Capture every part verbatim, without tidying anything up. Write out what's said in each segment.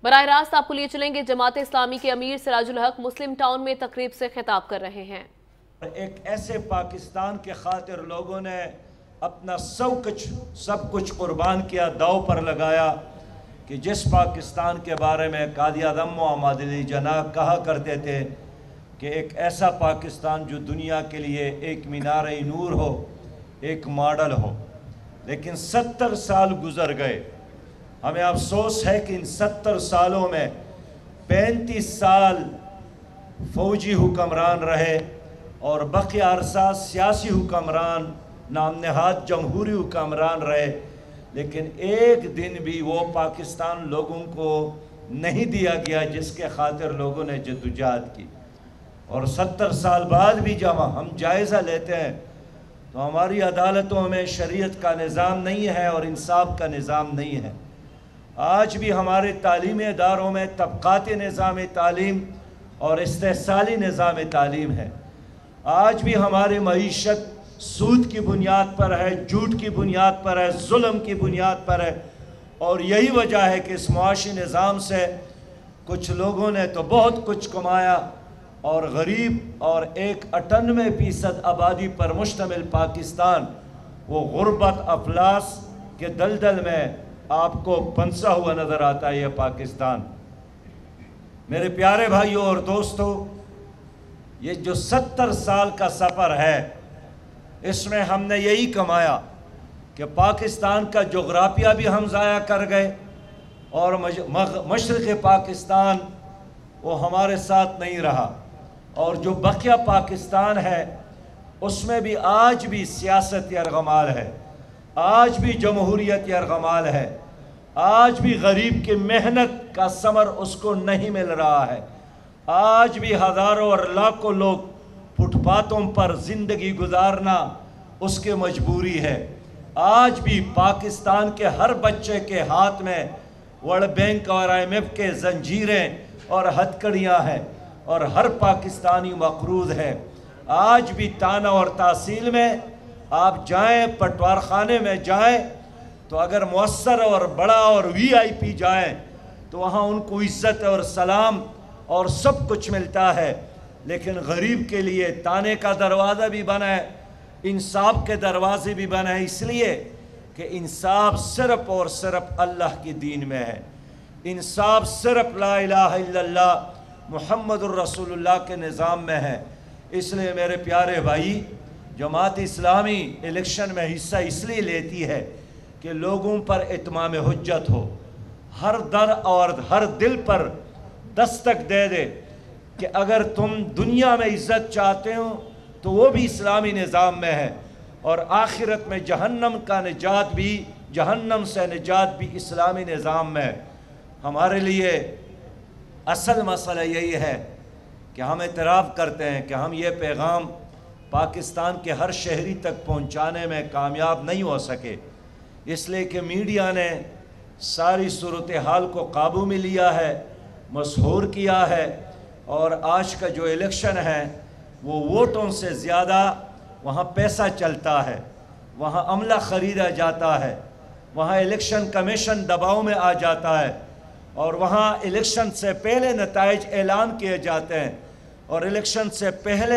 बराह रास्त आपको लिए चलेंगे। जमात इस्लामी के अमीर सिराज मुस्लिम टाउन में तकरीब से खिताब कर रहे हैं। एक ऐसे पाकिस्तान के खातिर लोगों ने अपना सब कुछ सब कुछ कुर्बान किया, दाव पर लगाया कि जिस पाकिस्तान के बारे में कादिया दम आमादली जनाब कहा करते थे कि एक ऐसा पाकिस्तान जो दुनिया के लिए एक मीनार नूर हो, एक मॉडल हो। लेकिन सत्तर साल गुजर गए। हमें अफसोस है कि इन सत्तर सालों में पैंतीस साल फौजी हुक्मरान रहे और बकिया अरसा सियासी हुक्मरान, नाम नहाद जमहूरी हुक्मरान रहे, लेकिन एक दिन भी वो पाकिस्तान लोगों को नहीं दिया गया जिसके खातिर लोगों ने जद्दोजहद की। और सत्तर साल बाद भी जब हम जायज़ा लेते हैं तो हमारी अदालतों में शरीयत का निज़ाम नहीं है और इंसाफ का निज़ाम नहीं है। आज भी हमारे तालीमी इदारों में तबक़ाती निज़ाम तालीम और इस्तेहसाली निज़ाम तालीम है। आज भी हमारी मईशत सूद की बुनियाद पर है, झूठ की बुनियाद पर है, जुल्म की बुनियाद पर है। और यही वजह है कि इस मुआशी निज़ाम से कुछ लोगों ने तो बहुत कुछ कमाया और गरीब और एक अट्ठानवे फीसद आबादी पर मुश्तमिल पाकिस्तान वो गुर्बत अफलास के दलदल में आपको फंसा हुआ नज़र आता है। यह पाकिस्तान, मेरे प्यारे भाइयों और दोस्तों, ये जो सत्तर साल का सफ़र है इसमें हमने यही कमाया कि पाकिस्तान का जोग्राफिया भी हम ज़ाया कर गए और मशरक़ पाकिस्तान वो हमारे साथ नहीं रहा। और जो बकिया पाकिस्तान है उसमें भी आज भी सियासत यरगमाल है, आज भी जमहूरियत यरगमाल है, आज भी गरीब की मेहनत का समर उसको नहीं मिल रहा है। आज भी हज़ारों और लाखों लोग फुटपाथों पर ज़िंदगी गुजारना उसके मजबूरी है। आज भी पाकिस्तान के हर बच्चे के हाथ में वर्ल्ड बैंक और आई एम एफ के जंजीरें और हथकड़ियाँ हैं और हर पाकिस्तानी मकरूज़ है। आज भी ताना और तहसील में आप जाएं, पटवार खाने में जाएं तो अगर मुअस्सर और बड़ा और वी आई पी जाएं तो वहाँ उनको इज़्ज़त और सलाम और सब कुछ मिलता है। लेकिन गरीब के लिए ताने का दरवाज़ा भी बना है, इंसाफ के दरवाजे भी बना है, इसलिए कि इंसाफ सिर्फ़ और सिर्फ अल्लाह के दीन में है। इंसाफ सिर्फ ला इलाहा इल्लल्लाह मुहम्मदुर रसूलुल्लाह के निज़ाम में है। इसलिए मेरे प्यारे भाई, जमात इस्लामी इलेक्शन में हिस्सा इसलिए लेती है कि लोगों पर इत्माम हुज्जत हो, हर दर और हर दिल पर दस्तक दे दे कि अगर तुम दुनिया में इज़्ज़त चाहते हो तो वो भी इस्लामी निज़ाम में है और आखिरत में जहन्नम का निजात भी, जहन्नम से निजात भी इस्लामी निज़ाम में है। हमारे लिए असल मसला यही है कि हम इतराफ़ करते हैं कि हम ये पैगाम पाकिस्तान के हर शहरी तक पहुंचाने में कामयाब नहीं हो सके, इसलिए कि मीडिया ने सारी सूरत हाल को काबू में लिया है, मशहूर किया है। और आज का जो इलेक्शन है वो वोटों से ज़्यादा वहाँ पैसा चलता है, वहाँ अमला ख़रीदा जाता है, वहाँ इलेक्शन कमीशन दबाव में आ जाता है और वहाँ इलेक्शन से पहले नताइज ऐलान किए जाते हैं और इलेक्शन से पहले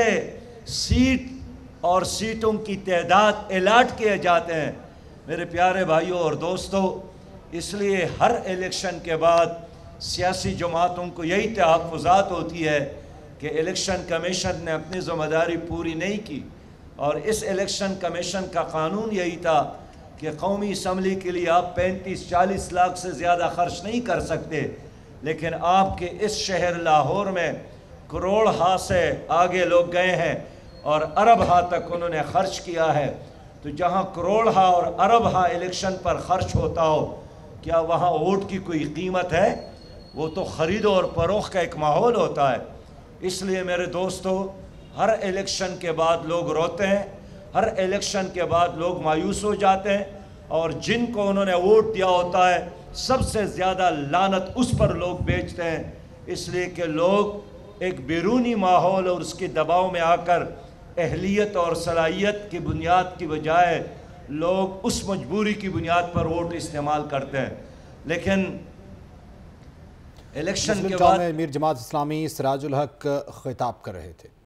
सीट और सीटों की तादाद अलाट किए जाते हैं। मेरे प्यारे भाइयों और दोस्तों, इसलिए हर इलेक्शन के बाद सियासी जमातों को यही तहफ़्फ़ुज़ात होती है कि इलेक्शन कमीशन ने अपनी ज़िम्मेदारी पूरी नहीं की। और इस इलेक्शन कमीशन का कानून यही था कि कौमी असम्बली के लिए आप पैंतीस चालीस लाख से ज़्यादा ख़र्च नहीं कर सकते, लेकिन आपके इस शहर लाहौर में करोड़ हा से आगे लोग गए हैं और अरब हा तक उन्होंने ख़र्च किया है। तो जहाँ करोड़ हा और अरब हा इलेक्शन पर ख़र्च होता हो, क्या वहाँ वोट की कोई कीमत है? वो तो ख़रीद और फरोख्त का एक माहौल होता है। इसलिए मेरे दोस्तों, हर इलेक्शन के बाद लोग रोते हैं, हर इलेक्शन के बाद लोग मायूस हो जाते हैं और जिनको उन्होंने वोट दिया होता है सबसे ज़्यादा लानत उस पर लोग बेचते हैं, इसलिए कि लोग एक बैरूनी माहौल और उसके दबाव में आकर अहलियत और सलाहियत की बुनियाद की बजाय लोग उस मजबूरी की बुनियाद पर वोट इस्तेमाल करते हैं। लेकिन الیکشن مسلم کے ٹاؤن بعد میں امیر جماعت اسلامی سراج الحق خطاب کر رہے تھے۔